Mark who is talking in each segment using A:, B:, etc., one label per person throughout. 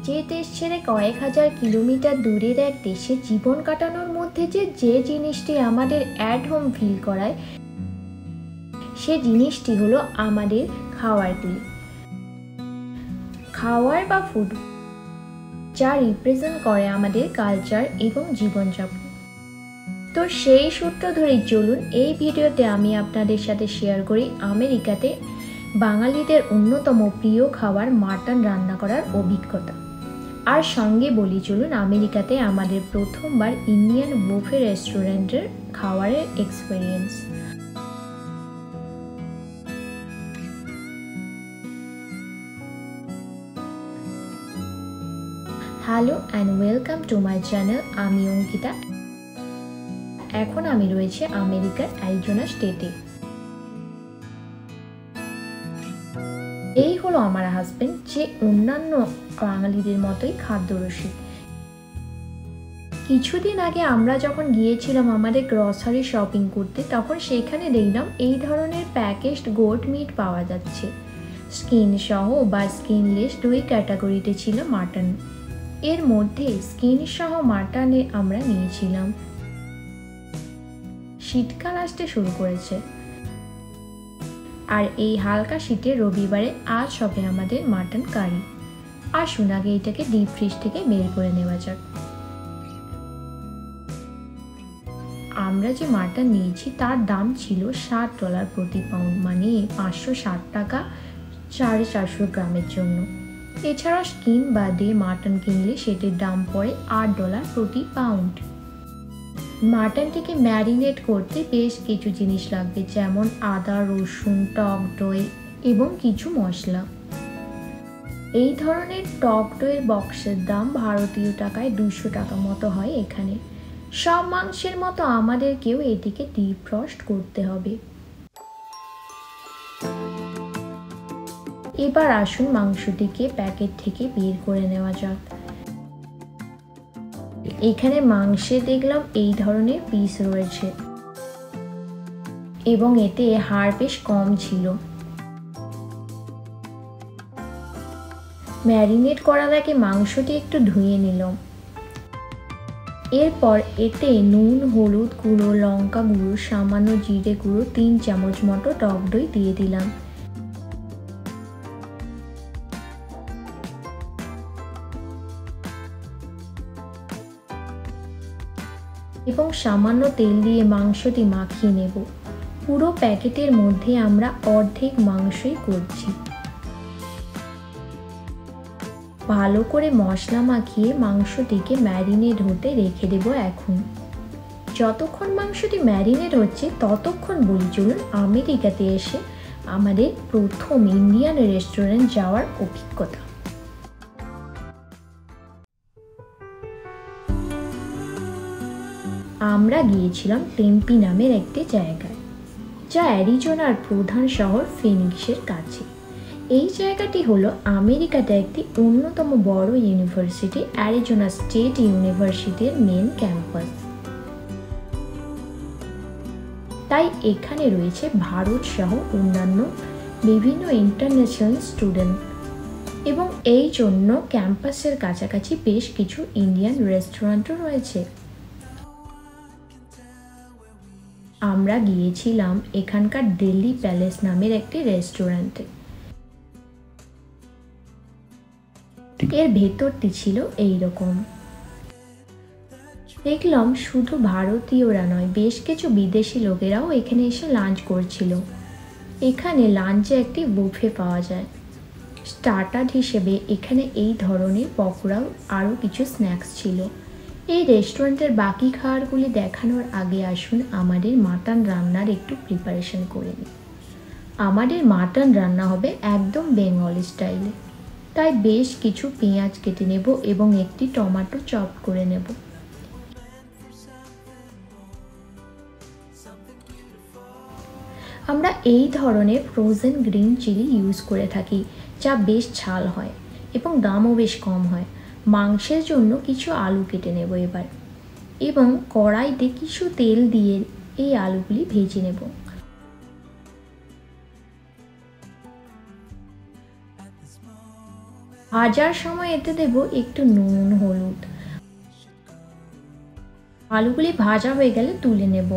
A: যে দেশ ছেড়ে কয়েক হাজার কিলোমিটার দূরের এক দেশে জীবন কাটানোর মধ্যে যে জিনিসটি আমাদের অ্যাট হোম ফিল করায়, সে জিনিসটি হলো আমাদের খাবারগুলি। খাবার বা ফুড যা রিপ্রেজেন্ট করে আমাদের কালচার এবং জীবনযাপন। তো সেই সূত্র ধরেই চলুন এই ভিডিওতে আমি আপনাদের সাথে শেয়ার করি আমেরিকাতে বাঙালিদের অন্যতম প্রিয় খাবার মাটন রান্না করার অভিজ্ঞতা। আর সঙ্গে বলি চলুন আমেরিকাতে আমাদের প্রথমবার ইন্ডিয়ান বুফে রেস্টুরেন্টের খাবারের experience. Hello and welcome to my channel. আমি অঙ্কিতা। এখন আমি রয়েছে আমেরিকার অ্যারিজোনা স্টেটে। এই হলো আমার হাজবেন্ড, যে অন্যান্য বাঙালিদের মতোই খাদ্যরসিক। কিছুদিন আগে আমরা যখন গিয়েছিলাম আমাদের গ্রসারি শপিং করতে, তখন সেখানে দেখলাম এই ধরনের প্যাকেজড গোট মিট পাওয়া যাচ্ছে। স্কিন সহ বা স্কিনলেস দুই ক্যাটাগরিতে ছিল মাটন। এর মধ্যে স্কিন সহ মাটনে আমরা নিয়েছিলাম। শীতকাল আসতে শুরু করেছে, আর এই হালকা শীতে রবিবারে আজ হবে আমাদের মাটন কারি। আসুন আগে এটাকে ডিপ ফ্রিজ থেকে বের করে নেওয়া যাক। আমরা যে মাটন নিয়েছি তার দাম ছিল $60 প্রতি পাউন্ড, মানে 560 টাকা 450 গ্রামের জন্য। এছাড়া স্কিন বাদে মাটন কিনলে সেটির দাম পড়ে $8 প্রতি পাউন্ড। মাটনটিকে ম্যারিনেট করতে বেশ কিছু জিনিস লাগবে, যেমন আদা, রসুন, টক দই এবং কিছু মশলা। এই ধরনের টক দইয়ের বক্সের দাম ভারতীয় টাকায় 200 টাকা মতো হয় এখানে। সব মাংসের মতো আমাদেরকেও এটিকে ডিপ রোস্ট করতে হবে। এবার আসুন মাংসটিকে প্যাকেট থেকে বের করে নেওয়া যাক। এখানে মাংসে দেখলাম এই ধরনের পিস রয়েছে এবং এতে হাড় বেশ কম ছিল। ম্যারিনেট করার আগে মাংসটি একটু ধুয়ে নিলাম। এরপর এতে নুন, হলুদ গুঁড়ো, লঙ্কা গুঁড়ো, সামান্য জিরে গুঁড়ো, 3 চামচ মতো টক দই দিয়ে দিলাম। এবং সামান্য তেল দিয়ে মাংসটি মাখিয়ে নেব। পুরো প্যাকেটের মধ্যে আমরা অর্ধেক মাংসই করছি। ভালো করে মশলা মাখিয়ে মাংসটিকে ম্যারিনেট হতে রেখে দেব। এখন যতক্ষণ মাংসটি ম্যারিনেট হচ্ছে ততক্ষণ বলি চলুন আমেরিকাতে এসে আমাদের প্রথম ইন্ডিয়ান রেস্টুরেন্ট যাওয়ার অভিজ্ঞতা। আমরা গিয়েছিলাম টেম্পি নামের একটি জায়গায়, যা অ্যারিজোনার প্রধান শহর ফিনিক্সের কাছে। এই জায়গাটি হলো আমেরিকাতে একটি অন্যতম বড় ইউনিভার্সিটি, অ্যারিজোনা স্টেট ইউনিভার্সিটির মেন ক্যাম্পাস। তাই এখানে রয়েছে ভারত সহ অন্যান্য বিভিন্ন ইন্টারন্যাশনাল স্টুডেন্ট, এবং এই জন্য ক্যাম্পাসের কাছাকাছি বেশ কিছু ইন্ডিয়ান রেস্টুরেন্টও রয়েছে। আমরা গিয়েছিলাম এখানকার দিল্লি প্যালেস নামের একটি রেস্টুরেন্টে। এর ভেতরটি ছিল এইরকম। দেখলাম শুধু ভারতীয়রা নয়, বেশ কিছু বিদেশি লোকেরাও এখানে এসে লাঞ্চ করছিল। এখানে লাঞ্চে একটি বুফে পাওয়া যায়। স্টার্টার হিসেবে এখানে এই ধরনের পকোড়াও আরও কিছু স্ন্যাক্স ছিল। এই রেস্টুরেন্টের বাকি খাবারগুলি দেখানোর আগে আসুন আমাদের মাটন রান্নার একটু প্রিপারেশন করে নিই। আমাদের মাটন রান্না হবে একদম বেঙ্গলি স্টাইলে, তাই বেশ কিছু পেঁয়াজ কেটে নেব এবং একটি টমেটো চপ করে নেব। আমরা এই ধরনের ফ্রোজেন গ্রিন চিলি ইউজ করে থাকি, যা বেশ ঝাল হয় এবং দামও বেশ কম হয়। মাংসের জন্য কিছু আলু কেটে নেব এবার, এবং কড়াইতে কিছু তেল দিয়ে এই আলুগুলি ভেজে নেব। ভাজার সময় এতে দেব একটু নুন, হলুদ। আলুগুলি ভাজা হয়ে গেলে তুলে নেব।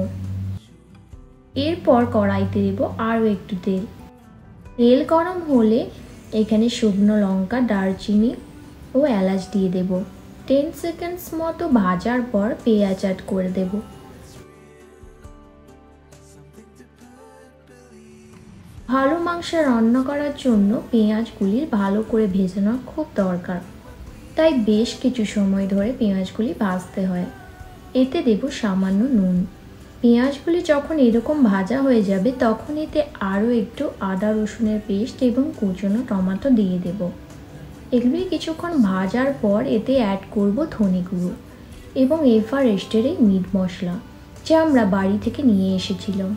A: এরপর কড়াইতে দেব আরও একটু তেল। তেল গরম হলে এখানে শুকনো লঙ্কা, দারচিনি ও এলাচ দিয়ে দেব। 10 সেকেন্ডস মতো ভাজার পর পেঁয়াজ অ্যাড করে দেব। ভালো মাংস রান্না করার জন্য পেঁয়াজগুলি ভালো করে ভেজে নেওয়া খুব দরকার, তাই বেশ কিছু সময় ধরে পেঁয়াজগুলি ভাজতে হয়। এতে দেব সামান্য নুন। পেঁয়াজগুলি যখন এরকম ভাজা হয়ে যাবে তখন এতে আরও একটু আদা রসুনের পেস্ট এবং কুচনো টমেটো দিয়ে দেব। এগুলি কিছুক্ষণ ভাজার পর এতে অ্যাড করব ধনে গুঁড়ো এবং এভারেস্টের এই মিট মশলা, যা আমরা বাড়ি থেকে নিয়ে এসেছিলাম।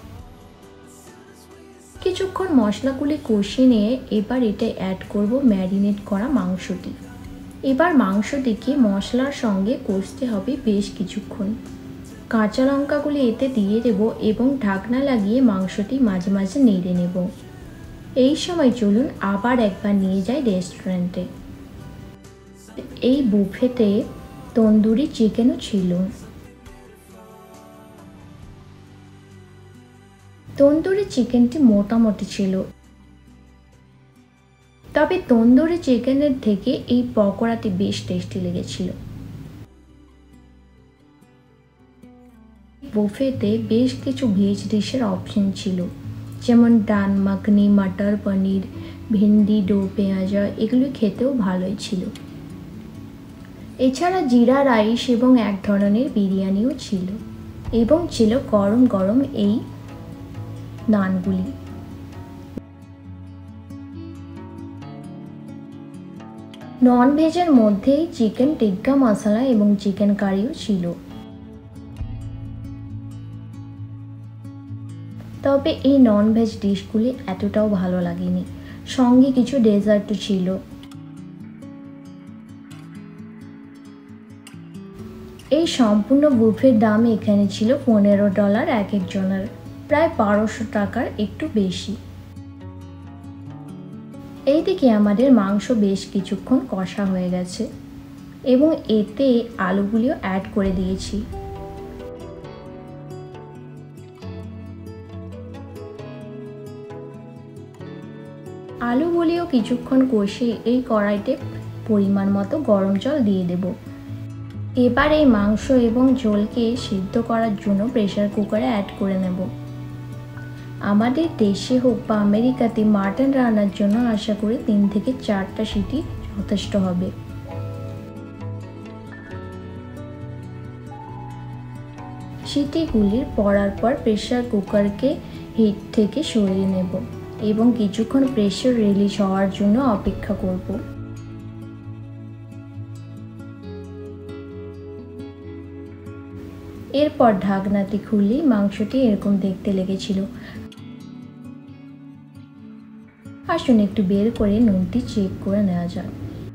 A: কিছুক্ষণ মশলাগুলি কষিয়ে নিয়ে এবার এটা অ্যাড করব ম্যারিনেট করা মাংসটি। এবার মাংসটিকে মশলার সঙ্গে কষতে হবে বেশ কিছুক্ষণ। কাঁচা লঙ্কাগুলি এতে দিয়ে দেব এবং ঢাকনা লাগিয়ে মাংসটি মাঝে মাঝে নেড়ে নেব। এই সময় চলুন আবার একবার নিয়ে যাই রেস্টুরেন্টে। এই বুফেতে তন্দুরি চিকেনও ছিল। তন্দুরি চিকেনটি মোটামুটি ছিল, তবে তন্দুরি চিকেনের থেকে এই পকোড়াটি বেশ টেস্টি লেগেছিল। বুফেতে বেশ কিছু ভেজ ডিশের অপশন ছিল, যেমন ডান মাখনি, মটর পনির, ভিন্ডি ডো পেঁয়াজা। এগুলি খেতেও ভালোই ছিল। এছাড়া জিরা রাইস এবং এক ধরনের বিরিয়ানিও ছিল, এবং ছিল গরম গরম এই নানগুলি। নন ভেজের মধ্যেই চিকেন টিক্কা মশলা এবং চিকেন কারিও ছিল। তবে এই নন ভেজ ডিশগুলি এতটাও ভালো লাগেনি। সঙ্গে কিছু ডেজার্টও ছিল। এই সম্পূর্ণ বুফের দাম এখানে ছিল $15 এক একজনের, প্রায় 1200 টাকার একটু বেশি। এইদিকে আমাদের মাংস বেশ কিছুক্ষণ কষা হয়ে গেছে এবং এতে আলুগুলিও অ্যাড করে দিয়েছি। আলুগুলিও কিছুক্ষণ কষিয়ে এই কড়াইতে পরিমাণ মতো গরম জল দিয়ে দেব। এবার এই মাংস এবং ঝোলকে সিদ্ধ করার জন্য প্রেসার কুকারে অ্যাড করে নেব। আমাদের দেশে হোক বা আমেরিকাতে মাটন রান্নার জন্য আশা করি 3 থেকে 4টা সিটি যথেষ্ট হবে। সিটিগুলির পড়ার পর প্রেসার কুকারকে হিট থেকে সরিয়ে নেব এবং কিছুক্ষণ প্রেসার রিলিজ হওয়ার জন্য অপেক্ষা করব। এরপর ঢাকনাটি খুলে মাংসটি এরকম দেখতে লেগেছিল। আসুন একটু বের করে নুনটি চেক করে নেওয়া যাক।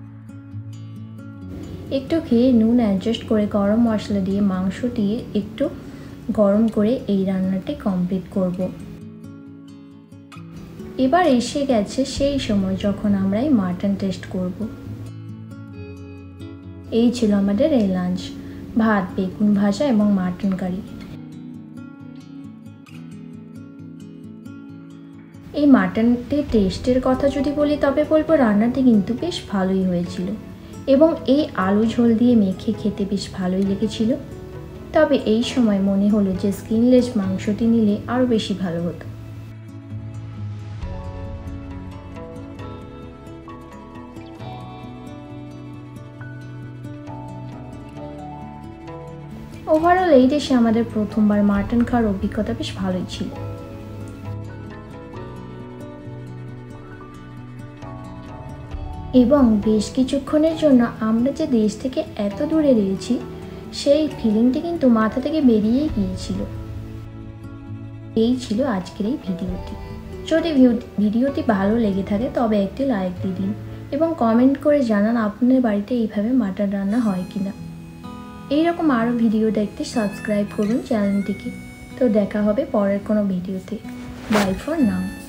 A: একটু খেয়ে নুন অ্যাডজাস্ট করে গরম মশলা দিয়ে মাংসটি একটু গরম করে এই রান্নাটি কমপ্লিট করব। এবার এসে গেছে সেই সময় যখন আমরা এই মাটন টেস্ট করব। এই ছিল আমাদের এই লাঞ্চ: ভাত, বেগুন ভাজা এবং মাটন কারি। এই মাটনটির টেস্টের কথা যদি বলি তবে বলবো রান্নাটি কিন্তু বেশ ভালোই হয়েছিল এবং এই আলু ঝোল দিয়ে মেখে খেতে বেশ ভালোই লেগেছিল। তবে এই সময় মনে হলো যে স্কিনলেস মাংসটি নিলে আরও বেশি ভালো হতো। ওভারঅল এই দেশে আমাদের প্রথমবার মাটন খাওয়ার অভিজ্ঞতা বেশ ভালোই ছিল। এবং বেশ কিছুক্ষণের জন্য আমরা যে দেশ থেকে এত দূরে রয়েছি সেই ফিলিংটি কিন্তু মাথা থেকে বেরিয়েই গিয়েছিল। এই ছিল আজকের এই ভিডিওটি। যদি ভিডিওটি ভালো লেগে থাকে তবে একটি লাইক দিয়ে দিন এবং কমেন্ট করে জানান আপনার বাড়িতে এইভাবে মাটন রান্না হয় কিনা। এইরকম আরও ভিডিও দেখতে সাবস্ক্রাইব করুন চ্যানেলটিকে। তো দেখা হবে পরের কোনো ভিডিওতে। Bye for now.